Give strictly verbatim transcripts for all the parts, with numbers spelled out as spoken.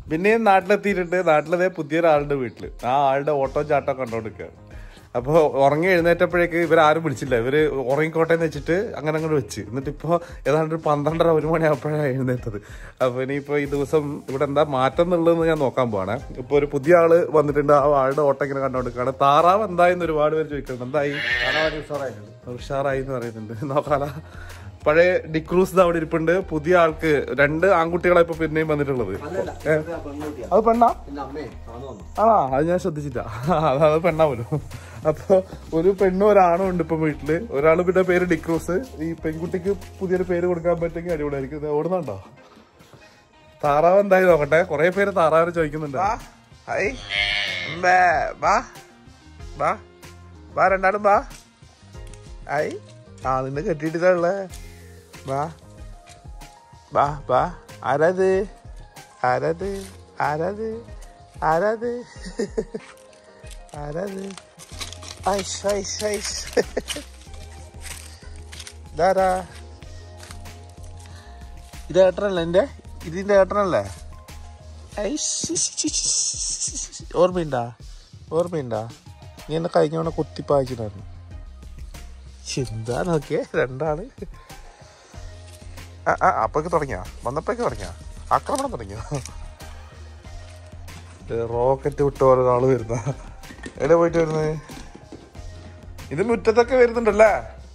പിന്നെയും നാട്ടിലെത്തിയിട്ടുണ്ട്. നാട്ടിലതേ പുതിയൊരാളുടെ വീട്ടില് ആ ആളുടെ ഓട്ടോ ചാട്ടോ കണ്ടോണ്ടിരിക്കുകയാണ്. അപ്പോൾ ഉറങ്ങി എഴുന്നേറ്റപ്പോഴേക്ക് ഇവരാരും വിളിച്ചില്ല. ഇവര് ഉറങ്ങിക്കോട്ടെ എന്ന് വെച്ചിട്ട് അങ്ങനെ അങ്ങോട്ട് വെച്ച്. എന്നിട്ട് ഇപ്പോൾ ഏതാണ്ട് ഒരു പന്ത്രണ്ടര ഒരു മണിയാകുമ്പോഴാണ് എഴുന്നേറ്റത്. അപ്പോൾ ഇനിയിപ്പോൾ ഈ ദിവസം ഇവിടെ എന്താ മാറ്റം എന്നുള്ളതെന്ന് ഞാൻ നോക്കാൻ പോവാണ്. ഇപ്പോൾ ഒരു പുതിയ ആള് വന്നിട്ടുണ്ട്. ആ ആളുടെ ഓട്ടോ ഇങ്ങനെ കണ്ടോണ്ടിരിക്കുകയാണ്. താറാവ് എന്തായെന്ന് ഒരുപാട് പേര് ചോദിക്കുന്നുണ്ട്. എന്തായി? ഉഷാറായി എന്ന് പറയുന്നുണ്ട്. നോക്കാല പഴയ ഡിക്രൂസ് അവിടെ ഇരിപ്പുണ്ട്. പുതിയ ആൾക്ക് രണ്ട് ആൺകുട്ടികളെ ഇപ്പൊ പിന്നെയും വന്നിട്ടുള്ളത്. അത് പെണ്ണാ? ആണോ? അത് ഞാൻ ശ്രദ്ധിച്ചില്ല. അത് പെണ്ണാ പോലും. അപ്പൊ ഒരു പെണ്ണും ഒരാണും ഉണ്ട് ഇപ്പൊ വീട്ടില്. ഒരാള് പിന്നെ പേര് ഡിക്രൂസ്. ഈ പെൺകുട്ടിക്ക് പുതിയൊരു പേര് കൊടുക്കാൻ പറ്റുമെങ്കിൽ അടിപൊളിയായിരിക്കും. ഓടുന്നുണ്ടോ? താറാവ് എന്തായി നോക്കട്ടെ. കൊറേ പേര് താറാവിനെ ചോദിക്കുന്നുണ്ട്. ബാ രണ്ടാളും ബാ. ഐ ആ നിന്നെ കെട്ടിയിട്ടല്ലേ. ബാ ബാ ബാ. ആരാത്? ആരാത്? ആരാത്? ആരാത്? ആരാത്? ഐഷ് ഐഷ് ഐഷ്. ഇതാരാ? ഇത് ഏട്ടനല്ലേ എന്റെ? ഇതിന്റെ ഏട്ടനല്ലേ? ഓർമ്മയുണ്ടാ? ഓർമ്മയുണ്ടാ? നീ എന്നെ കഴിഞ്ഞ കുത്തിപ്പായിച്ചിട്ടായിരുന്നു. എന്താ നോക്കിയേ രണ്ടാള്. ആ ആ അപ്പൊക്കെ തുടങ്ങിയ വന്നപ്പോഴേക്ക് തുടങ്ങിയ ആക്രമണം തുടങ്ങിയ. റോക്കറ്റ് വിട്ട് ഒരാള് വരുന്ന എവിടെ പോയിട്ട് വരുന്നത്? ഇത് മുറ്റത്തൊക്കെ വരുന്നുണ്ടല്ലേ?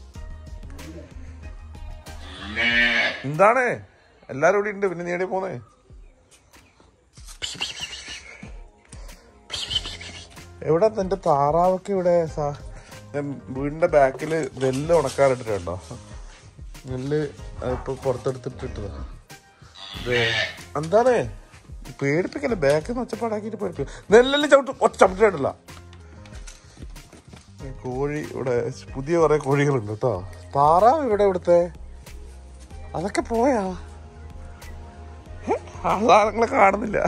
എന്താണ് എല്ലാരും ഇവിടെ ഉണ്ട്. പിന്നെ നീ എവിടെ പോന്നേ? എവിടെ നിന്റെ താറാവൊക്കെ ഇവിടെ? വീടിന്റെ ബാക്കില് നെല്ല് ഉണക്കാറിട്ടിട്ടുണ്ടോ? നെല്ല് ഇപ്പൊ പുറത്തെടുത്തിട്ടിട്ടതാ. എന്താണ് പേടിപ്പിക്കല്ലേ? ബാക്കിൽ നിന്ന് ഒച്ചപ്പാടാക്കിട്ട് പേടിപ്പിക്ക. നെല്ലെല്ലാം ചവിട്ട് ഒറ്റ ചവിട്ടിട്ടില്ല. കോഴി ഇവിടെ പുതിയ കുറെ കോഴികളുണ്ട് കേട്ടോ. താറാവ് ഇവിടെ ഇവിടുത്തെ അതൊക്കെ പോയാ? ആളാങ്ങളെ കാണുന്നില്ല.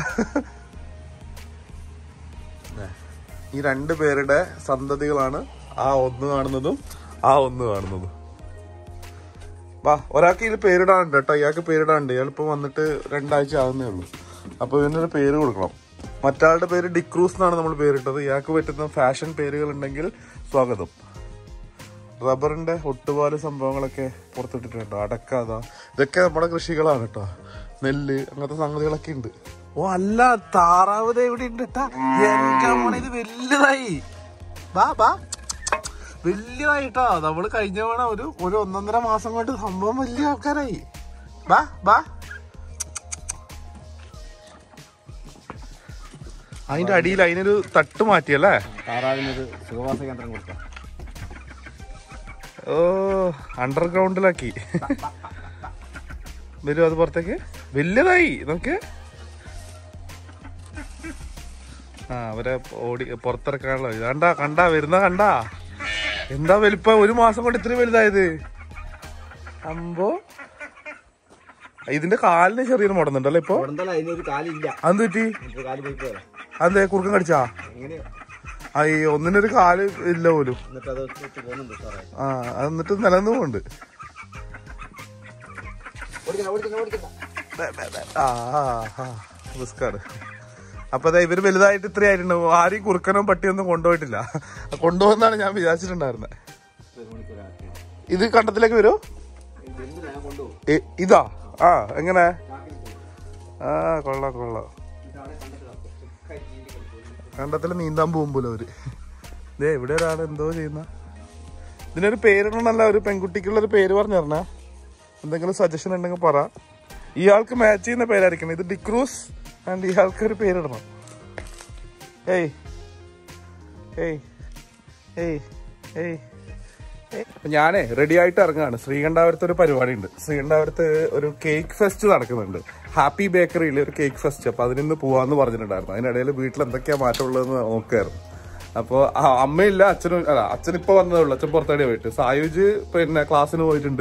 ഈ രണ്ടു പേരുടെ സന്തതികളാണ് ആ ഒന്ന് കാണുന്നതും ആ ഒന്ന് കാണുന്നതും. വാ ഒരാൾക്ക് ഇതിൽ പേരിടാനുണ്ട് കേട്ടോ. ഇയാൾക്ക് പേരിടാനുണ്ട്. ഇയാളിപ്പോ വന്നിട്ട് രണ്ടാഴ്ച ആകുന്നേ ഉള്ളൂ. അപ്പൊ ഇതിനൊരു പേര് കൊടുക്കണം. മറ്റാളുടെ പേര് ഡിക്രൂസ് എന്നാണ് നമ്മൾ പേരിട്ടത്. ഇയാൾക്ക് പറ്റുന്ന ഫാഷൻ പേരുകൾ ഉണ്ടെങ്കിൽ സ്വാഗതം. റബ്ബറിന്റെ ഒട്ടുപാല് സംഭവങ്ങളൊക്കെ പുറത്തിട്ടിട്ടുണ്ട്. അടക്കാത ഇതൊക്കെ നമ്മുടെ കൃഷികളാണ് കേട്ടോ. നെല്ല് അങ്ങനത്തെ സംഗതികളൊക്കെ ഉണ്ട്. ഓ അല്ല താറാവ് എവിടെ ഉണ്ട് കേട്ടാ. ഇത് വലുതായി. ബാ ബാ വലിയതായിട്ടോ. നമ്മള് കഴിഞ്ഞ വേണ ഒരു ഒരു ഒന്നൊന്നര മാസം കൊണ്ട് സംഭവം വലിയ ആൾക്കാരായി. ബാ ബാ. അതിന്റെ അടിയിൽ അതിനൊരു തട്ട് മാറ്റിയല്ലേ? താറാവിനൊരു സുഖവാസ കേന്ദ്രം കൊടുക്കാം. ഓ അണ്ടർഗ്രൗണ്ടിലാക്കി വരും. അത് പുറത്തേക്ക് വലുതായി നമുക്ക്. ആ അവരെ ഓടി പുറത്തിറക്കാനുള്ള കണ്ടാ കണ്ടാ വരുന്ന കണ്ടാ. എന്താ വലിപ്പം? ഒരു മാസം കൊണ്ട് ഇത്രയും വലുതായത്. അമ്പോ ഇതിന്റെ കാലിന് ചെറിയൊരു മുടന്നുണ്ടല്ലോ ഇപ്പൊ. അതെന്ത് പറ്റി? അതെ കുറുക്കം കടിച്ചാ? ആ ഈ ഒന്നിനൊരു കാല് ഇല്ല പോലും. ആ എന്നിട്ട് നിലന്നു പോണ്ട്. റിസ്കാണ്. അപ്പൊ അതെ ഇവര് വലുതായിട്ട് ഇത്രയായിട്ടുണ്ടാവും. ആരെയും കുറുക്കനോ പട്ടിയൊന്നും കൊണ്ടുപോയിട്ടില്ല. കൊണ്ടുപോകുന്നാണ് ഞാൻ വിചാരിച്ചിട്ടുണ്ടായിരുന്നത്. ഇത് കണ്ടത്തിലേക്ക് വരുമോ? ഇതാ ആ എങ്ങനെ? ആ കൊള്ളാം കൊള്ളാം. കണ്ടത്തില് നീന്താൻ പോകുമ്പോലോ അവര്. ഇതേ ഇവിടെ ഒരാൾ എന്തോ ചെയ്യുന്ന. ഇതിനൊരു പേരിടണല്ല. ഒരു പെൺകുട്ടിക്കുള്ളൊരു പേര് പറഞ്ഞു തരണേ. എന്തെങ്കിലും സജഷൻ ഉണ്ടെങ്കിൽ പറ. ഇയാൾക്ക് മാച്ച് ചെയ്യുന്ന പേരായിരിക്കണം. ഇത് ഡിക്രൂസ് ആൻഡ് ഇയാൾക്കൊരു പേരിടണം. ഏയ് ഏയ് ഏയ് ഏയ് ഞാനേ റെഡി ആയിട്ട് ഇറങ്ങാണ്. ശ്രീകണ്ഠാപുരത്ത് ഒരു പരിപാടി ഉണ്ട്. ശ്രീകണ്ഠാപുരത്ത് ഒരു കേക്ക് ഫെസ്റ്റ് നടക്കുന്നുണ്ട്. ഹാപ്പി ബേക്കറിയിൽ ഒരു കേക്ക് ഫെസ്റ്റ്. അപ്പൊ അതിനിന്ന് പോവാന്ന് പറഞ്ഞിട്ടുണ്ടായിരുന്നു. അതിനിടയിൽ വീട്ടിൽ എന്തൊക്കെയാ മാറ്റം ഉള്ളതെന്ന് നോക്കായിരുന്നു. അപ്പോൾ അമ്മയില്ല, അച്ഛനും അല്ല അച്ഛൻ ഇപ്പൊ വന്നതേ ഉള്ളൂ. അച്ഛൻ പുറത്തേടെ പോയിട്ട്. സായുജ് പിന്നെ ക്ലാസ്സിന് പോയിട്ടുണ്ട്.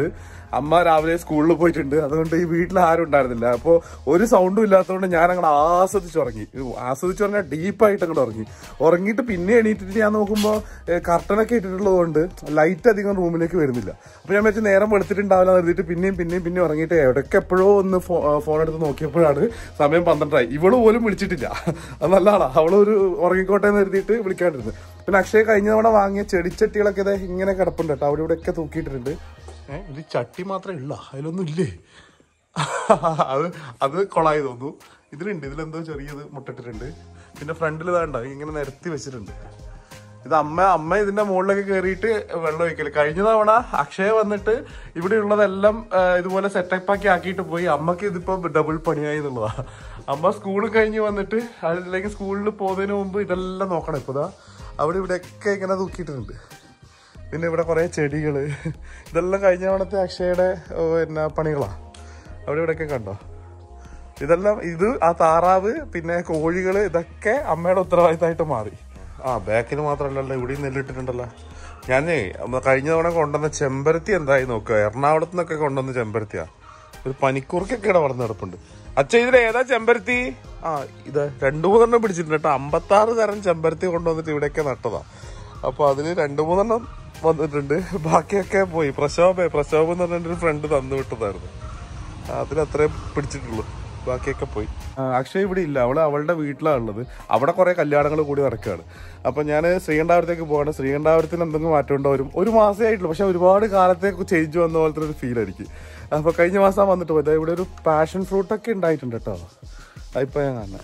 അമ്മ രാവിലെ സ്കൂളിൽ പോയിട്ടുണ്ട്. അതുകൊണ്ട് ഈ വീട്ടിൽ ആരും ഉണ്ടായിരുന്നില്ല. അപ്പോൾ ഒരു സൗണ്ടും ഇല്ലാത്തതുകൊണ്ട് ഞാൻ അങ്ങനെ ആസ്വദിച്ചുറങ്ങി. ആസ്വദിച്ചു പറഞ്ഞാൽ ഡീപ്പായിട്ട് അങ്ങോട്ട് ഉറങ്ങി. ഉറങ്ങിയിട്ട് പിന്നെ എണീറ്റിട്ട് ഞാൻ നോക്കുമ്പോൾ കർട്ടനൊക്കെ ഇട്ടിട്ടുള്ളത് കൊണ്ട് ലൈറ്റ് അധികം റൂമിലേക്ക് വരുന്നില്ല. അപ്പോൾ ഞാൻ വെച്ച് നേരം വെളുത്തിട്ടുണ്ടാവില്ല കരുതിയിട്ട് പിന്നെയും പിന്നെയും പിന്നെ ഉറങ്ങിയിട്ട് എവിടേക്ക് എപ്പോഴോ ഒന്ന് ഫോ ഫോൺ എടുത്ത് നോക്കിയപ്പോഴാണ് സമയം പന്ത്രണ്ടായി. ഇവള് പോലും വിളിച്ചിട്ടില്ല. അത് നല്ലതാണ്. അവളൊരു ഉറങ്ങിക്കോട്ടെ എന്ന് കരുതിയിട്ട് വിളിക്കാണ്ടിരുന്നത്. പിന്നെ അക്ഷയ കഴിഞ്ഞ തവണ വാങ്ങിയ ചെടിച്ചട്ടികളൊക്കെ ഇതേ ഇങ്ങനെ കിടപ്പുണ്ട് കേട്ടോ. അവിടെ ഇവിടെയൊക്കെ തൂക്കിയിട്ടുണ്ട്. ഏഹ് ഇത് ചട്ടി മാത്രമേ ഉള്ള, അതിലൊന്നും ഇല്ലേ? അത് അത് കൊളായി തോന്നുന്നു. ഇതിലുണ്ട്, ഇതിലെന്തോ ചെറിയത് മുട്ടിട്ടിട്ടുണ്ട്. പിന്നെ ഫ്രണ്ടിൽ ഇതാണ്ടോ ഇങ്ങനെ നിരത്തി വെച്ചിട്ടുണ്ട്. ഇത് അമ്മ അമ്മ ഇതിന്റെ മുകളിലൊക്കെ കയറിയിട്ട് വെള്ളം ഒഴിക്കല്. കഴിഞ്ഞ തവണ അക്ഷയ വന്നിട്ട് ഇവിടെ ഉള്ളതെല്ലാം ഇതുപോലെ സെറ്റപ്പ് ആക്കി ആക്കിയിട്ട് പോയി. അമ്മക്ക് ഇതിപ്പോ ഡബിൾ പണിയായി എന്നുള്ളതാ. അമ്മ സ്കൂൾ കഴിഞ്ഞ് വന്നിട്ട് അല്ലെങ്കിൽ സ്കൂളിൽ പോകുന്നതിന് മുമ്പ് ഇതെല്ലാം നോക്കണം. ഇപ്പൊ ഇതാ അവിടെ ഇവിടെയൊക്കെ ഇങ്ങനെ തൂക്കിയിട്ടുണ്ട്. പിന്നെ ഇവിടെ കുറേ ചെടികൾ, ഇതെല്ലാം കഴിഞ്ഞ തവണത്തെ അക്ഷയയുടെ പിന്നെ പണികളാണ്. അവിടെ ഇവിടെയൊക്കെ കണ്ടോ? ഇതെല്ലാം ഇത് ആ താറാവ് പിന്നെ കോഴികൾ ഇതൊക്കെ അമ്മയുടെ ഉത്തരവാദിത്തമായിട്ട് മാറി. ആ ബാക്കിന് മാത്രമല്ലല്ലോ ഇവിടെയും നെല്ലിട്ടിട്ടുണ്ടല്ലോ. ഞാനേ കഴിഞ്ഞ തവണ കൊണ്ടുവന്ന ചെമ്പരത്തി എന്തായി നോക്കുക. എറണാകുളത്ത് നിന്നൊക്കെ കൊണ്ടുവന്ന ചെമ്പരത്തിയാ. ഒരു പനിക്കൂർക്കൊക്കെ ഇവിടെ വളർന്നു കിടപ്പുണ്ട്. അച്ഛ ഇതിൽ ഏതാ ചെമ്പരത്തി? ആ ഇത് രണ്ടു മൂന്നെണ്ണം പിടിച്ചിട്ടുണ്ട് കേട്ടോ. അമ്പത്താറ് തരം ചെമ്പരത്തി കൊണ്ടുവന്നിട്ട് ഇവിടെയൊക്കെ നട്ടതാ. അപ്പൊ അതില് രണ്ടു മൂന്നെണ്ണം വന്നിട്ടുണ്ട്. ബാക്കിയൊക്കെ പോയി. പ്രശോഭ പ്രശോഭ എന്ന് പറഞ്ഞൊരു ഫ്രണ്ട് തന്നു വിട്ടതായിരുന്നു. അതിലത്രേ പിടിച്ചിട്ടുള്ളൂ, ബാക്കിയൊക്കെ പോയി. അക്ഷയ് ഇവിടെ ഇല്ല, അവള് അവളുടെ വീട്ടിലാണ് ഉള്ളത്. അവിടെ കുറെ കല്യാണങ്ങൾ കൂടി നടക്കുകയാണ്. അപ്പൊ ഞാൻ ശ്രീകണ്ഠാപുരത്തേക്ക് പോവാണ്. ശ്രീകണ്ഠാപുരത്തിന് എന്തെങ്കിലും മാറ്റം ഉണ്ടോ? വരും ഒരു മാസമേ ആയിട്ടുള്ളൂ, പക്ഷെ ഒരുപാട് കാലത്തേക്ക് ചേഞ്ച് വന്ന പോലത്തെ ഒരു ഫീൽ ആയിരിക്കും. അപ്പൊ കഴിഞ്ഞ മാസം വന്നിട്ട് പോയത് ഇവിടെ ഒരു പാഷൻ ഫ്രൂട്ടൊക്കെ ഉണ്ടായിട്ടുണ്ട് കേട്ടോ. അതിപ്പോ ഞാൻ കാണാൻ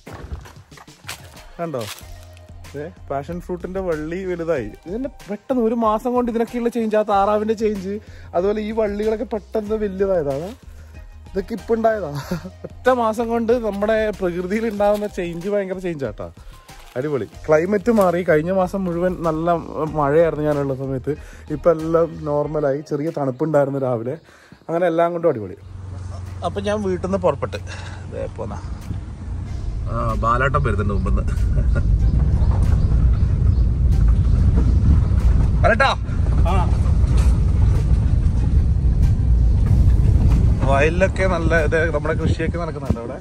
കണ്ടോ? പാഷൻ ഫ്രൂട്ടിന്റെ വള്ളി വലുതായി. ഇതിന്റെ പെട്ടെന്ന് ഒരു മാസം കൊണ്ട് ഇതിനൊക്കെയുള്ള ചേഞ്ച്, ആ താറാവിന്റെ ചേഞ്ച്, അതുപോലെ ഈ വള്ളികളൊക്കെ പെട്ടെന്ന് വലിയതായതാണ്. ഇതൊക്കെ ഇപ്പൊ ഉണ്ടായതാ. ഒറ്റ മാസം കൊണ്ട് നമ്മുടെ പ്രകൃതിയിൽ ഉണ്ടാകുന്ന ചേഞ്ച് ഭയങ്കര ചേഞ്ച് ആട്ടാ. അടിപൊളി. ക്ലൈമറ്റ് മാറി. കഴിഞ്ഞ മാസം മുഴുവൻ നല്ല മഴയായിരുന്നു ഞാനുള്ള സമയത്ത്. ഇപ്പൊ എല്ലാം നോർമലായി. ചെറിയ തണുപ്പുണ്ടായിരുന്നു രാവിലെ. അങ്ങനെ എല്ലാം കൊണ്ടും അടിപൊളി. അപ്പൊ ഞാൻ വീട്ടിൽ നിന്ന് പുറപ്പെട്ട് പോന്നാ ബാലാട്ടം വരുന്നുണ്ട് മുമ്പെന്ന്. അരട്ടാ വയലിലൊക്കെ നല്ല ഇത് നമ്മുടെ കൃഷിയൊക്കെ നടക്കുന്നുണ്ട് അവിടെ.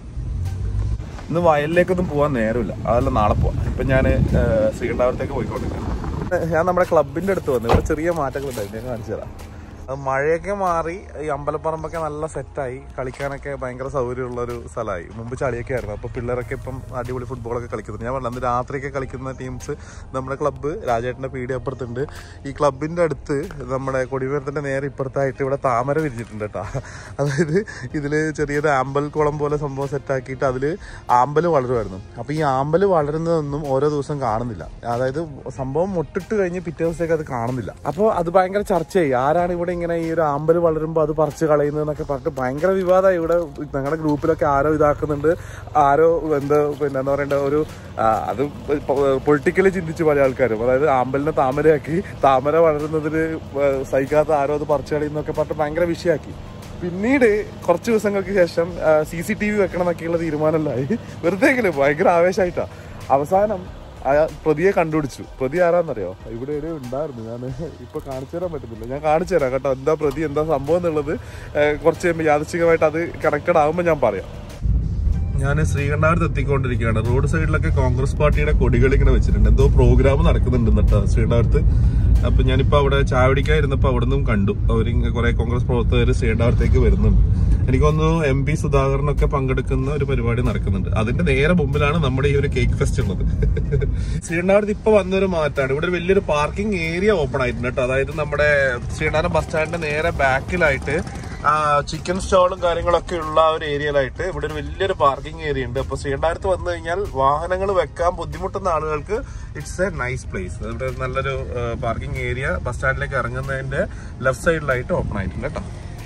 ഇന്ന് വയലിലേക്കൊന്നും പോകാൻ നേരമില്ല, അതെല്ലാം നാളെ പോവാം. ഇപ്പൊ ഞാൻ ശ്രീകണ്ഠാപുരത്തേക്ക് പോയിക്കൊണ്ടിരിക്കാം. ഞാൻ നമ്മുടെ ക്ലബിന്റെ അടുത്ത് വന്നു. ഇവിടെ ചെറിയ മാറ്റങ്ങൾ ഉണ്ടായിരുന്നു, ഞാൻ കാണിച്ചു തരാം. മഴയൊക്കെ മാറി ഈ അമ്പലപ്പറമ്പൊക്കെ നല്ല സെറ്റായി. കളിക്കാനൊക്കെ ഭയങ്കര സൗകര്യമുള്ളൊരു സ്ഥലമായി. മുമ്പ് ചളിയൊക്കെ ആയിരുന്നു. അപ്പോൾ പിള്ളേരൊക്കെ ഇപ്പം അടിപൊളി ഫുട്ബോളൊക്കെ കളിക്കുന്നുണ്ട്. ഞാൻ പറഞ്ഞു അന്ന് രാത്രിയൊക്കെ കളിക്കുന്ന ടീംസ് നമ്മുടെ ക്ലബ്ബ് രാജേട്ടൻ്റെ പീടി അപ്പുറത്തുണ്ട്. ഈ ക്ലബിൻ്റെ അടുത്ത് നമ്മുടെ കൊടിമരത്തിൻ്റെ നേരെ ഇപ്പുറത്തായിട്ട് ഇവിടെ താമര വിരിഞ്ഞിട്ടുണ്ട് കേട്ടോ. അതായത് ഇതിൽ ചെറിയൊരു ആമ്പൽ കുളം പോലെ സംഭവം സെറ്റാക്കിയിട്ട് അതിൽ ആമ്പൽ വളരുമായിരുന്നു. അപ്പോൾ ഈ ആമ്പൽ വളരുന്നതൊന്നും ഓരോ ദിവസം കാണുന്നില്ല. അതായത് സംഭവം മുട്ടിട്ട് കഴിഞ്ഞ് പിറ്റേ ദിവസത്തേക്ക് അത് കാണുന്നില്ല. അപ്പോൾ അത് ഭയങ്കര ചർച്ചയായി. ആരാണ് ഇവിടെ ഇങ്ങനെ ഈ ഒരു ആമ്പൽ വളരുമ്പോൾ അത് പറിച്ച് കളയുന്നതെന്നൊക്കെ പറഞ്ഞിട്ട് ഭയങ്കര വിവാദമായി. ഇവിടെ ഞങ്ങളുടെ ഗ്രൂപ്പിലൊക്കെ ആരോ ഇതാക്കുന്നുണ്ട്, ആരോ എന്താ പിന്നെ എന്താ പറയണ്ട ഒരു അത് പൊളിറ്റിക്കലി ചിന്തിച്ചു പല ആൾക്കാരും. അതായത് ആമ്പലിനെ താമരയാക്കി, താമര വളരുന്നതിന് സഹിക്കാത്ത ആരോ അത് പറിച്ച് കളയുന്നൊക്കെ പറഞ്ഞിട്ട് ഭയങ്കര വിഷയമാക്കി. പിന്നീട് കുറച്ച് ദിവസങ്ങൾക്ക് ശേഷം സി സി ടി വി വെക്കണം എന്നൊക്കെയുള്ള തീരുമാനമല്ലായി. വെറുതെ എങ്കിലും ഭയങ്കര ആവേശമായിട്ടാണ്. അവസാനം ആ പ്രതിയെ കണ്ടുപിടിച്ചു. പ്രതി ആരാന്നറിയോ? ഇവിടെ എവിടെയോ ഉണ്ടായിരുന്നു. ഞാൻ ഇപ്പൊ കാണിച്ചു തരാൻ പറ്റുന്നില്ല. ഞാൻ കാണിച്ചു തരാം കേട്ടോ, എന്താ പ്രതി എന്താ സംഭവം എന്നുള്ളത്. കുറച്ച് കഴിയുമ്പോൾ യാദൃച്ഛികമായിട്ട് അത് കണക്റ്റഡ് ആകുമ്പോൾ ഞാൻ പറയാം. ഞാൻ ശ്രീകണ്ഠാപുരത്ത് എത്തിക്കൊണ്ടിരിക്കുകയാണ്. റോഡ് സൈഡിലൊക്കെ കോൺഗ്രസ് പാർട്ടിയുടെ കൊടികൾ ഇങ്ങനെ വെച്ചിട്ടുണ്ട്. എന്തോ പ്രോഗ്രാം നടക്കുന്നുണ്ട് കേട്ടോ ശ്രീകണ്ഠാപുരത്ത്. അപ്പൊ ഞാനിപ്പോ അവിടെ ചായ കുടിക്കാതിരുന്നപ്പോ അവിടെ നിന്നും കണ്ടു അവര് കുറെ കോൺഗ്രസ് പ്രവർത്തകർ ശ്രീകണ്ഠാപുരത്തേക്ക് വരുന്നുണ്ട്. എനിക്ക് തോന്നുന്നു എം പി സുധാകരനൊക്കെ പങ്കെടുക്കുന്ന ഒരു പരിപാടി നടക്കുന്നുണ്ട്. അതിന്റെ നേരെ മുമ്പിലാണ് നമ്മുടെ ഈ ഒരു കേക്ക് ഫെസ്റ്റ് ഉള്ളത്. ശ്രീകണ്ഠാപുരത്ത് ഇപ്പൊ വന്നൊരു മാറ്റാണ്. ഇവിടെ ഒരു വലിയൊരു പാർക്കിംഗ് ഏരിയ ഓപ്പൺ ആയിട്ടുണ്ട് കേട്ടോ. അതായത് നമ്മുടെ ശ്രീകണ്ഠാപുരം ബസ് സ്റ്റാൻഡിന്റെ നേരെ ബാക്കിലായിട്ട് ചിക്കൻ സ്റ്റോളും കാര്യങ്ങളൊക്കെ ഉള്ള ഒരു ഏരിയയിലായിട്ട് ഇവിടെ ഒരു വലിയൊരു പാർക്കിംഗ് ഏരിയ ഉണ്ട്. അപ്പൊ ശ്രീകണ്ഠാപുരത്ത് വന്നു കഴിഞ്ഞാൽ വാഹനങ്ങൾ വെക്കാൻ ബുദ്ധിമുട്ടുന്ന ആളുകൾക്ക് ഇറ്റ്സ് എ നൈസ് പ്ലേസ്. ഇവിടെ നല്ലൊരു പാർക്കിംഗ് ഏരിയ ബസ് സ്റ്റാൻഡിലേക്ക് ഇറങ്ങുന്നതിന്റെ ലെഫ്റ്റ് സൈഡിലായിട്ട് ഓപ്പൺ ആയിട്ടുണ്ട് കേട്ടോ.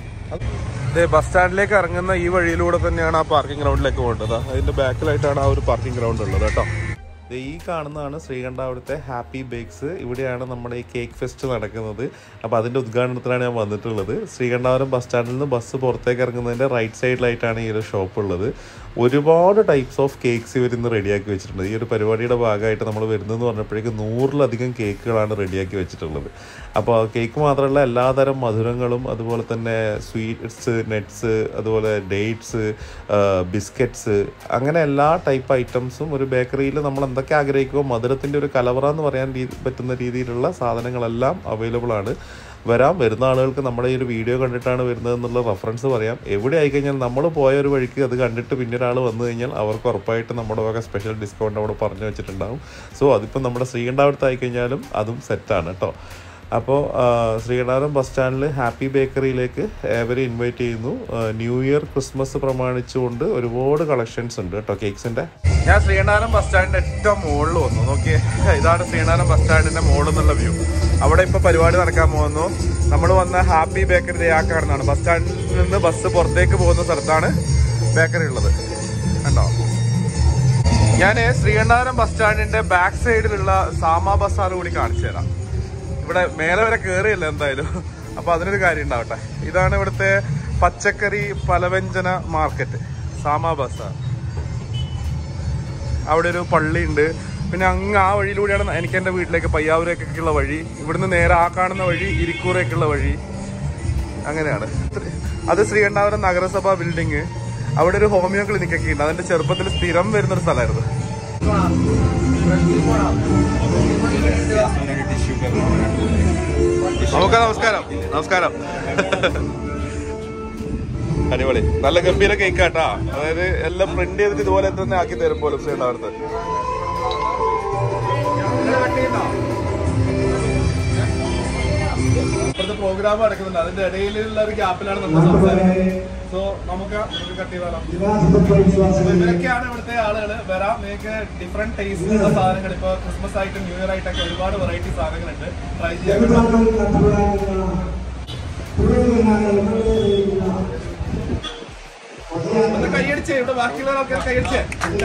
അതെ, ബസ് സ്റ്റാൻഡിലേക്ക് ഇറങ്ങുന്ന ഈ വഴിയിലൂടെ തന്നെയാണ് ആ പാർക്കിംഗ് ഗ്രൗണ്ടിലേക്ക് പോകേണ്ടത്. അതിന്റെ ബാക്കിലായിട്ടാണ് ആ ഒരു പാർക്കിംഗ് ഗ്രൗണ്ട് ഉള്ളത് കേട്ടോ. ഈ കാണുന്നതാണ് ശ്രീകണ്ഠാപുരത്തെ ഹാപ്പി ബേക്സ്. ഇവിടെയാണ് നമ്മുടെ ഈ കേക്ക് ഫെസ്റ്റ് നടക്കുന്നത്. അപ്പോൾ അതിൻ്റെ ഉദ്ഘാടനത്തിലാണ് ഞാൻ വന്നിട്ടുള്ളത്. ശ്രീകണ്ഠാപുരം ബസ് സ്റ്റാൻഡിൽ നിന്ന് ബസ് പുറത്തേക്ക് ഇറങ്ങുന്നതിൻ്റെ റൈറ്റ് സൈഡിലായിട്ടാണ് ഈ ഒരു ഷോപ്പ് ഉള്ളത്. ഒരുപാട് ടൈപ്സ് ഓഫ് കേക്ക്സ് ഇവർ ഇന്ന് റെഡിയാക്കി വെച്ചിട്ടുണ്ട്. ഈ ഒരു പരിപാടിയുടെ ഭാഗമായിട്ട് നമ്മൾ വരുന്നതെന്ന് പറഞ്ഞപ്പോഴേക്ക് നൂറിലധികം കേക്കുകളാണ് റെഡിയാക്കി വെച്ചിട്ടുള്ളത്. അപ്പോൾ കേക്ക് മാത്രമല്ല എല്ലാതരം മധുരങ്ങളും അതുപോലെ തന്നെ സ്വീറ്റ്സ്, നട്ട്സ്, അതുപോലെ ഡേറ്റ്സ്, ബിസ്ക്കറ്റ്സ്, അങ്ങനെ എല്ലാ ടൈപ്പ് ഐറ്റംസും ഒരു ബേക്കറിയിൽ നമ്മൾ എന്തൊക്കെ ആഗ്രഹിക്കുമോ മധുരത്തിൻ്റെ ഒരു കലവറ എന്ന് പറയാൻ പറ്റുന്ന രീതിയിലുള്ള സാധനങ്ങളെല്ലാം അവൈലബിൾ ആണ്. വരാം. വരുന്ന ആളുകൾക്ക് നമ്മുടെ ഈ ഒരു വീഡിയോ കണ്ടിട്ടാണ് വരുന്നതെന്നുള്ള റെഫറൻസ് പറയാം. എവിടെ ആയിക്കഴിഞ്ഞാൽ നമ്മൾ പോയ ഒരു വഴിക്ക് അത് കണ്ടിട്ട് പിന്നെ ഒരാൾ വന്നു കഴിഞ്ഞാൽ അവർക്ക് ഉറപ്പായിട്ട് നമ്മുടെ വക സ്പെഷ്യൽ ഡിസ്കൗണ്ട് അവിടെ പറഞ്ഞു വെച്ചിട്ടുണ്ടാകും. സോ അതിപ്പോൾ നമ്മുടെ ശ്രീകണ്ഠാപുരത്ത് ആയിക്കഴിഞ്ഞാലും അതും സെറ്റാണ് കേട്ടോ. അപ്പോൾ ശ്രീകണ്ഠാപുരം ബസ് സ്റ്റാൻഡിൽ ഹാപ്പി ബേക്കറിയിലേക്ക് ഏവരെ ഇൻവൈറ്റ് ചെയ്യുന്നു. ന്യൂ ഇയർ ക്രിസ്മസ് പ്രമാണിച്ചുകൊണ്ട് ഒരുപാട് കളക്ഷൻസ് ഉണ്ട് കേട്ടോ കേക്ക്സിൻ്റെ. ഞാൻ ശ്രീകണ്ഠാപുരം ബസ് സ്റ്റാൻഡിൻ്റെ ഏറ്റവും മുകളിൽ വന്നു. നോക്കിയേ, ഇതാണ് ശ്രീകണ്ഠാപുരം ബസ് സ്റ്റാൻഡിൻ്റെ മുകളിൽ നിന്നുള്ള വ്യൂ. അവിടെ ഇപ്പോൾ പരിപാടി നടക്കാൻ പോകുന്നു. നമ്മൾ വന്ന ഹാപ്പി ബേക്കറി ആ കാണുന്നതാണ്. ബസ് സ്റ്റാൻഡിൽ നിന്ന് ബസ് പുറത്തേക്ക് പോകുന്ന സ്ഥലത്താണ് ബേക്കറി ഉള്ളത്. കണ്ടോ? ഞാൻ ശ്രീകണ്ഠാപുരം ബസ് സ്റ്റാൻഡിൻ്റെ ബാക്ക് സൈഡിലുള്ള സാമാ ബസാർ കൂടി കാണിച്ചു തരാം. ഇവിടെ മേലെ വരെ കയറിയില്ല എന്തായാലും. അപ്പോൾ അതിനൊരു കാര്യം ഉണ്ടാവട്ടെ. ഇതാണ് ഇവിടുത്തെ പച്ചക്കറി പലവ്യഞ്ജന മാർക്കറ്റ്, സാമാ ബസാർ. അവിടെ ഒരു പള്ളിയുണ്ട്. പിന്നെ അങ്ങ് ആ വഴിയിലൂടെയാണ് എനിക്ക് എൻ്റെ വീട്ടിലേക്ക് പയ്യാവൂരേക്കുള്ള വഴി. ഇവിടുന്ന് നേരെ ആ കാണുന്ന വഴി ഇരിക്കൂറേക്കുള്ള വഴി. അങ്ങനെയാണ്. അത് ശ്രീകണ്ഠാപുരം നഗരസഭ ബിൽഡിങ്. അവിടെ ഒരു ഹോമിയോ ക്ലിനിക്കൊക്കെ ഉണ്ട്. അതിൻ്റെ ചെറുപ്പത്തിൽ സ്ഥിരം വരുന്നൊരു സ്ഥലമായിരുന്നു. നമുക്ക് നമസ്കാരം. നമസ്കാരം. അടിപൊളി, നല്ല ഗംഭീര കേക്കാട്ടാ. അതായത് എല്ലാം പ്രിന്റ് ചെയ്തിട്ട് ഇതുപോലെ തന്നെ ആക്കി തരും പോലും ശ്രീകണ്ഠാപുരത്ത്. ഇപ്പോഴത്തെ പ്രോഗ്രാം നടക്കുന്നുണ്ട്. അതിന്റെ ഇടയിലുള്ള ഒരു ഗ്യാപ്പിലാണ് നമ്മൾ സംസാരിക്കുന്നത്. സോ നമുക്ക് കട്ട് ചെയ്താലോ? ഇവരൊക്കെയാണ് ഇവിടുത്തെ ആളുകൾ. വരാം, നിങ്ങൾക്ക് ഡിഫറെന്റ് ടേസ്റ്റിലുള്ള സാധനങ്ങൾ ഇപ്പൊ ക്രിസ്മസ് ആയിട്ട് ന്യൂ ഇയർ ആയിട്ടൊക്കെ ഒരുപാട് വെറൈറ്റി സാധനങ്ങളുണ്ട്. ട്രൈ ചെയ്യാൻ ഒന്ന് കൈയടിച്ചേ. ഇവിടെ ബാക്കിയുള്ള ആൾക്കാർ കൈയടിച്ചേ.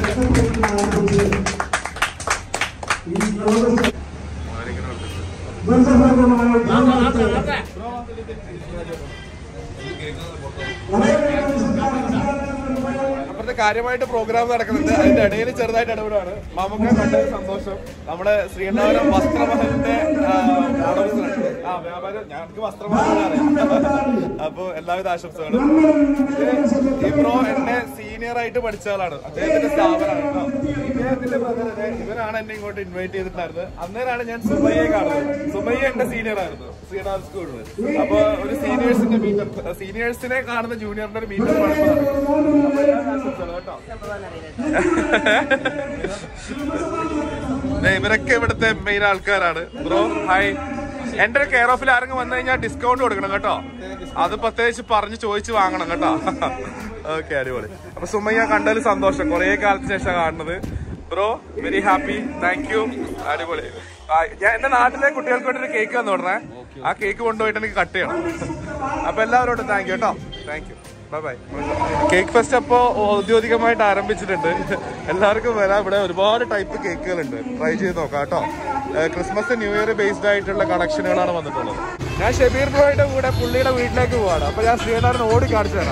അപ്പുറത്തെ കാര്യമായിട്ട് പ്രോഗ്രാം നടക്കുന്നുണ്ട്. അതിന്റെ ഇടയിൽ ചെറുതായിട്ട് ഇടപെടാണ്. മാമക്ക കണ്ടൊരു സന്തോഷം. നമ്മുടെ ശ്രീകണ്ഠാപുരം വസ്ത്രമഹലിന്റെ ആ വ്യാപാരം, ഞങ്ങൾക്ക് വസ്ത്രമഹലാണ്. അപ്പൊ എല്ലാവിധ ആശംസകളും. ഈ ബ്രോ എന്നെ സീനിയർ ആയിട്ട് പഠിച്ച ആളാണ്. അദ്ദേഹത്തിന്റെ സ്ഥാപനമാണ് കേട്ടോ. ഇദ്ദേഹത്തിന്റെ ബ്രദറിനെ ഇവരാണ് എന്നെ ഇങ്ങോട്ട് ഇൻവൈറ്റ് ചെയ്തിട്ടുണ്ടായിരുന്നത്. അന്നേരമാണ് ഞാൻ സുമയ്യെ കാണുന്നത്. സുമയ്യ എന്റെ സീനിയർ ആയിരുന്നു ശ്രീകണ്ഠാപുരം സ്കൂളിൽ. അപ്പൊ ഒരു സീനിയേഴ്സിന്റെ മീറ്റപ്പ്, സീനിയേഴ്സിനെ കാണുന്ന ജൂനിയറിന്റെ ഒരു മീറ്റപ്പ് ആണ് കേട്ടോ. ഇവരൊക്കെ ഇവിടുത്തെ മെയിൻ ആൾക്കാരാണ്. Bro hi. എന്റെ ഒരു കെയർ ഓഫിൽ ആരെങ്കിലും വന്നു കഴിഞ്ഞാൽ ഡിസ്കൗണ്ട് കൊടുക്കണം കേട്ടോ. അത് പ്രത്യേകിച്ച് പറഞ്ഞ് ചോദിച്ച് വാങ്ങണം കേട്ടോ. ഓക്കെ, അടിപൊളി. അപ്പൊ സുമയ്യ കണ്ടതിൽ സന്തോഷം. കുറെ കാലത്തിന് ശേഷം കാണുന്നത്. Bro very happy, thank you. അടിപൊളി. ഞാൻ എന്റെ നാട്ടിലെ കുട്ടികൾക്ക് വേണ്ടി ഒരു കേക്ക് വന്നു തുടങ്ങേ. ആ കേക്ക് കൊണ്ടുപോയിട്ട് എനിക്ക് കട്ട് ചെയ്യണം. അപ്പൊ എല്ലാവരോടും താങ്ക് യു കേട്ടോ. Thank you, bye bye. Cake fest അപ്പോൾ ഔദ്യോഗികമായിട്ട് ആരംഭിച്ചിട്ടുണ്ട്. എല്ലാവർക്കും വരാം. ഇവിടെ ഒരുപാട് ടൈപ്പ് കേക്കുകളുണ്ട്. ട്രൈ ചെയ്ത് നോക്കാം കേട്ടോ. ക്രിസ്മസ് ന്യൂ ഇയർ ബേസ്ഡ് ആയിട്ടുള്ള കളക്ഷനുകളാണ് വന്നിട്ടുള്ളത്. ഞാൻ ഷബീർ ബ്രോയുടെ കൂടെ പുള്ളിയുടെ വീട്ടിലേക്ക് പോവാണ്. അപ്പൊ ഞാൻ ശ്രീകണ്ഠാപുരം ഓടി കാണിച്ചു തരാം.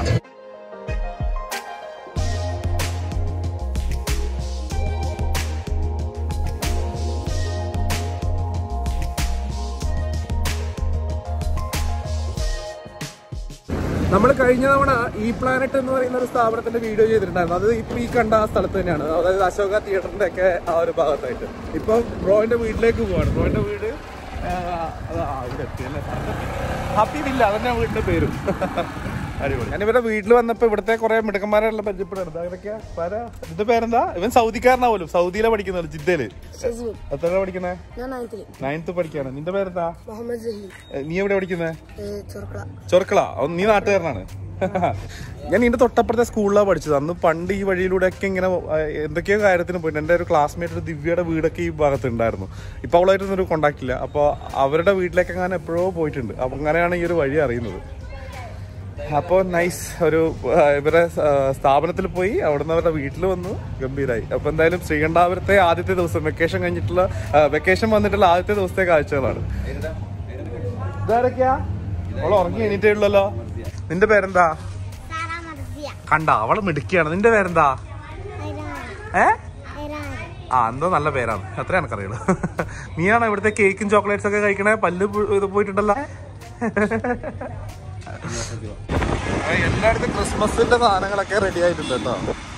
നമ്മൾ കഴിഞ്ഞ തവണ ഈ പ്ലാനറ്റ് എന്ന് പറയുന്ന ഒരു സ്ഥാപനത്തിന്റെ വീഡിയോ ചെയ്തിട്ടുണ്ടായിരുന്നു. അത് ഇപ്പൊ ഈ കണ്ട ആ സ്ഥലത്ത് തന്നെയാണ്. അതായത് അശോക തിയേറ്ററിന്റെ ഒക്കെ ആ ഒരു ഭാഗത്തായിട്ട്. ഇപ്പൊ ബ്രോയിന്റെ വീട്ടിലേക്ക് പോവാണ്. ബ്രോയിന്റെ വീട് ഇവിടെ എത്തിയല്ലേ, ഹാപ്പി വില്ല, അതന്നെ വീടിന്റെ പേരും. അടിപൊളി. ഞാൻ ഇവരുടെ വീട്ടിൽ വന്നപ്പോ ഇവിടുത്തെ കുറെ മിടുക്കന്മാരെല്ലാം പരിചയപ്പെടുന്നത്. അതൊക്കെ ഇതിന്റെ പേരെന്താ? ഇവൻ സൗദിക്കാരനാ പോലും. സൗദിയിലെ പഠിക്കുന്നത്, ജിദ്ദയില്. എത്ര പഠിക്കണേ? നയൻത്ത് പഠിക്കാണ്. നിന്റെ പേരെന്താ? നീ എവിടെ പഠിക്കുന്നേ? ചൊർക്കള. നീ നാട്ടുകാരനാണ്. ഞാൻ ഇതിന്റെ തൊട്ടപ്പുറത്തെ സ്കൂളിലാണ് പഠിച്ചത്. അന്ന് പണ്ട് ഈ വഴിയിലൂടെ ഒക്കെ ഇങ്ങനെ എന്തൊക്കെയോ കാര്യത്തിന് പോയിട്ട് എൻ്റെ ഒരു ക്ലാസ്മേറ്റ് ദിവ്യയുടെ വീടൊക്കെ ഈ ഭാഗത്ത് ഉണ്ടായിരുന്നു. ഇപ്പൊ അവളായിട്ടൊന്നും ഒരു കോണ്ടാക്ട് ഇല്ല. അപ്പോൾ അവരുടെ വീട്ടിലേക്ക് അങ്ങനെ എപ്പോഴോ പോയിട്ടുണ്ട്. അപ്പൊ അങ്ങനെയാണ് ഈ ഒരു വഴി അറിയുന്നത്. അപ്പോൾ നൈസ് ഒരു ഇവരെ സ്ഥാപനത്തിൽ പോയി, അവിടുന്ന് അവരുടെ വീട്ടിൽ വന്നു, ഗംഭീരായി. അപ്പൊ എന്തായാലും ശ്രീകണ്ഠാപുരത്തെ ആദ്യത്തെ ദിവസം വെക്കേഷൻ കഴിഞ്ഞിട്ടുള്ള വെക്കേഷൻ വന്നിട്ടുള്ള ആദ്യത്തെ ദിവസത്തെ കാഴ്ചകളാണ്. ഇതാരൊക്കെയാ? അവള് ഉറങ്ങി എണീറ്റേ ഉള്ളല്ലോ. നിന്റെ പേരെന്താ? കണ്ട അവള് മിടുക്കിയാണ്. നിന്റെ പേരെന്താ? ഏ ആ എന്തോ നല്ല പേരാണ്. എത്ര എനക്കറിയുള്ളൂ. നീയാണോ ഇവിടുത്തെ കേക്കും ചോക്ലേറ്റ്സ് ഒക്കെ കഴിക്കണേ? പല്ല് ഇത് പോയിട്ടുണ്ടല്ലോ. എല്ലായിടത്തും ക്രിസ്മസിന്റെ സാധനങ്ങളൊക്കെ റെഡി ആയിട്ടുണ്ട് കേട്ടോ.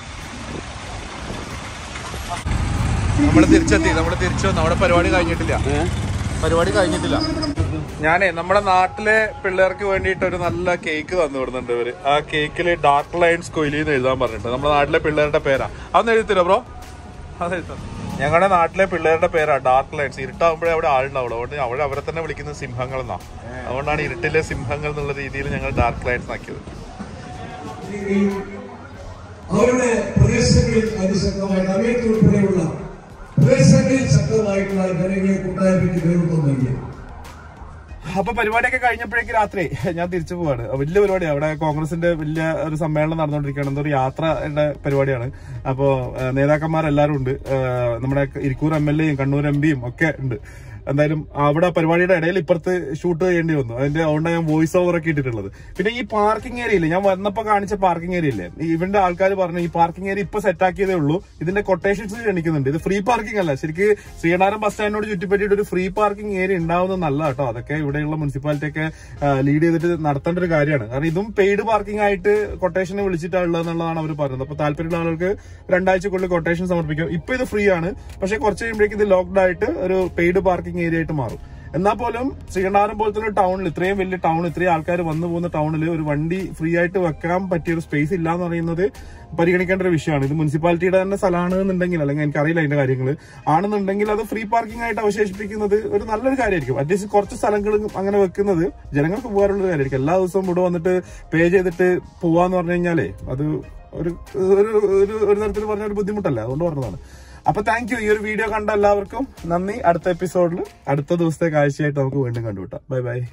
നമ്മള് തിരിച്ചെത്തി, നമ്മള് തിരിച്ചു വന്നു. അവിടെ പരിപാടി കഴിഞ്ഞിട്ടില്ല, പരിപാടി കഴിഞ്ഞിട്ടില്ല. ഞാനേ നമ്മുടെ നാട്ടിലെ പിള്ളേർക്ക് വേണ്ടിയിട്ട് ഒരു നല്ല കേക്ക് തന്നു വിടുന്നുണ്ട് ഇവര്. ആ കേക്കില് ഡാർക്ക് ലൈൻസ് കൊയിലിന്ന് എഴുതാൻ പറഞ്ഞിട്ട് നമ്മുടെ നാട്ടിലെ പിള്ളേരുടെ പേരാ. അതൊന്ന് എഴുതിത്തരോ ബ്രോ? അതെഴുതാം. ഞങ്ങളുടെ നാട്ടിലെ പിള്ളേരുടെ പേരാ ഡാർക്ക് ലൈൻസ്. ഇരുട്ടാകുമ്പോഴേ അവിടെ ആളുണ്ടാവുള്ളൂ. അതുകൊണ്ട് അവിടെ അവരെ തന്നെ വിളിക്കുന്നത് സിംഹങ്ങൾ എന്നാ. അതുകൊണ്ടാണ് ഇരുട്ടിലെ സിംഹങ്ങൾ എന്നുള്ള രീതിയിൽ ഞങ്ങൾ ഡാർക്ക് ലൈൻസ് ആക്കിയത്. അവരുടെ പ്രദേശങ്ങളിൽ അതിശക്തമായിട്ട് അവയത്തിൽ ഉൾപ്പെടെയുള്ള പ്രദേശങ്ങളിൽ ശക്തമായിട്ടുള്ള ജനങ്ങളെ കൂട്ടായ്മയ്ക്ക് നേതൃത്വം നൽകി. അപ്പൊ പരിപാടിയൊക്കെ കഴിഞ്ഞപ്പോഴേക്ക് രാത്രി ഞാൻ തിരിച്ചു പോവാണ്. വലിയ പരിപാടിയാണ്. അവിടെ കോൺഗ്രസിന്റെ വലിയ ഒരു സമ്മേളനം നടന്നുകൊണ്ടിരിക്കുകയാണ്. എന്തോ ഒരു യാത്രയുടെ പരിപാടിയാണ്. അപ്പോ നേതാക്കന്മാരെല്ലാരും ഉണ്ട്. നമ്മുടെ ഇരിക്കൂർ എം എൽ എയും കണ്ണൂർ എം പിയും ഒക്കെ ഉണ്ട്. എന്തായാലും അവിടെ പരിപാടിയുടെ ഇടയിൽ ഇപ്പുറത്ത് ഷൂട്ട് ചെയ്യേണ്ടി വന്നു. അതിന്റെ അതുകൊണ്ടാണ് ഞാൻ വോയിസ് ഓവർ ഒക്കെ ഇട്ടിട്ടുള്ളത്. പിന്നെ ഈ പാർക്കിംഗ് ഏരിയയില്ലേ, ഞാൻ വന്നപ്പോ കാണിച്ച പാർക്കിംഗ് ഏരിയ ഇല്ലേ, ഇവന്റെ ആൾക്കാർ പറഞ്ഞു ഈ പാർക്കിംഗ് ഏരിയ ഇപ്പൊ സെറ്റ് ആക്കിയതേ ഉള്ളൂ, ഇതിന്റെ കൊട്ടേഷൻസ് ക്ഷണിക്കുന്നുണ്ട്. ഇത് ഫ്രീ പാർക്കിംഗ് അല്ല. ശരിക്ക് ശ്രീകണ്ഠാപുരം ബസ് സ്റ്റാൻഡിനോട് ചുറ്റിപ്പറ്റിയിട്ട് ഒരു ഫ്രീ പാർക്കിംഗ് ഏരിയ ഉണ്ടാവുന്നതല്ല കേട്ടോ. അതൊക്കെ ഇവിടെയുള്ള മുനിസിപ്പാലിറ്റി ഒക്കെ ലീഡ് ചെയ്തിട്ട് നടത്തേണ്ട ഒരു കാര്യമാണ്. കാരണം ഇതും പെയ്ഡ് പാർക്കിംഗ് ആയിട്ട് കൊട്ടേഷനെ വിളിച്ചിട്ടുള്ളതെന്നുള്ളതാണ് അവർ പറയുന്നത്. അപ്പൊ താല്പര്യമുള്ള ആളുകൾക്ക് രണ്ടാഴ്ചക്കുള്ളിൽ കൊട്ടേഷൻ സമർപ്പിക്കും. ഇപ്പൊ ഇത് ഫ്രീ ആണ്, പക്ഷെ കുറച്ച് കഴിയുമ്പോഴേക്ക് ഇത് ലോക്ക്ഡ് ആയിട്ട് ഒരു പെയ്ഡ് പാർക്കിംഗ് ഏരിയ ആയിട്ട് മാറും. എന്നാൽ പോലും ശ്രീകണ്ഠാപുരം പോലത്തെ ഒരു ടൗണിൽ, ഇത്രയും വലിയ ടൗൺ, ഇത്രയും ആൾക്കാർ വന്നു പോകുന്ന ടൗണിൽ ഒരു വണ്ടി ഫ്രീ ആയിട്ട് വെക്കാൻ പറ്റിയ ഒരു സ്പേസ് ഇല്ല എന്ന് പറയുന്നത് പരിഗണിക്കേണ്ട ഒരു വിഷയമാണ്. ഇത് മുനിസിപ്പാലിറ്റിയുടെ തന്നെ സ്ഥലമാണെന്നുണ്ടെങ്കിൽ, അല്ലെങ്കിൽ എനിക്കറിയില്ല അതിന്റെ കാര്യങ്ങൾ ആണെന്നുണ്ടെങ്കിൽ അത് ഫ്രീ പാർക്കിംഗ് ആയിട്ട് അവശേഷിപ്പിക്കുന്നത് ഒരു നല്ലൊരു കാര്യമായിരിക്കും. അറ്റ്ലീസ്റ്റ് കുറച്ച് സ്ഥലങ്ങളും അങ്ങനെ വെക്കുന്നത് ജനങ്ങൾക്ക് ഉപകാരമുള്ള ഒരു കാര്യമായിരിക്കും. എല്ലാ ദിവസവും ഇവിടെ വന്നിട്ട് പേ ചെയ്തിട്ട് പോവാന്ന് പറഞ്ഞു കഴിഞ്ഞാലേ അത് ഒരു ഒരു തരത്തിൽ പറഞ്ഞ ഒരു ബുദ്ധിമുട്ടല്ല. അതുകൊണ്ട് പറഞ്ഞതാണ്. അപ്പൊ താങ്ക് യു. ഈ ഒരു വീഡിയോ കണ്ട എല്ലാവർക്കും നന്ദി. അടുത്ത എപ്പിസോഡിൽ അടുത്ത ദിവസത്തെ കാഴ്ചയായിട്ട് നമുക്ക് വീണ്ടും കണ്ടുമുട്ടാം. Bye by.